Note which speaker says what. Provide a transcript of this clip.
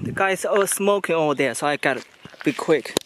Speaker 1: The guys are all smoking over there, so I gotta be quick.